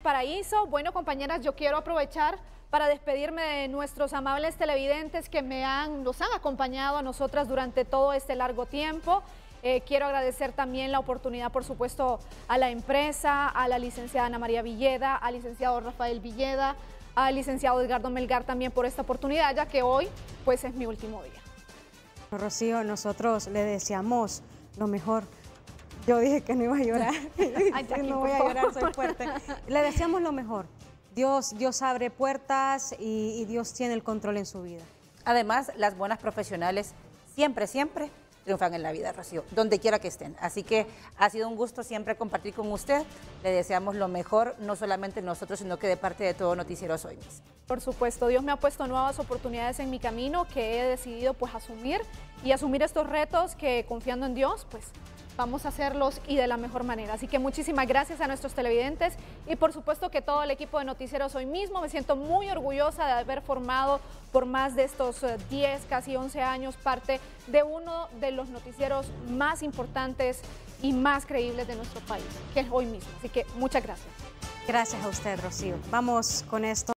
Paraíso. Bueno, compañeras, yo quiero aprovechar para despedirme de nuestros amables televidentes que nos han acompañado a nosotras durante todo este largo tiempo. Quiero agradecer también la oportunidad, por supuesto, a la empresa, a la licenciada Ana María Villeda, al licenciado Rafael Villeda, al licenciado Edgardo Melgar también por esta oportunidad, ya que hoy pues es mi último día. Rocío, nosotros le deseamos lo mejor. Yo dije que no iba a llorar. Ay, Jackie, no voy a llorar, soy fuerte. Le deseamos lo mejor. Dios abre puertas y Dios tiene el control en su vida. Además, las buenas profesionales siempre triunfan en la vida, Rocío, donde quiera que estén. Así que ha sido un gusto siempre compartir con usted. Le deseamos lo mejor, no solamente nosotros, sino que de parte de todo Noticieros Hoy mismo. Por supuesto, Dios me ha puesto nuevas oportunidades en mi camino que he decidido pues asumir estos retos que confiando en Dios pues vamos a hacerlos y de la mejor manera. Así que muchísimas gracias a nuestros televidentes y por supuesto que todo el equipo de Noticieros Hoy mismo. Me siento muy orgullosa de haber formado por más de estos 10, casi 11 años parte de uno de los noticieros más importantes y más creíbles de nuestro país, que es Hoy mismo. Así que muchas gracias. Gracias a usted, Rocío. Vamos con esto.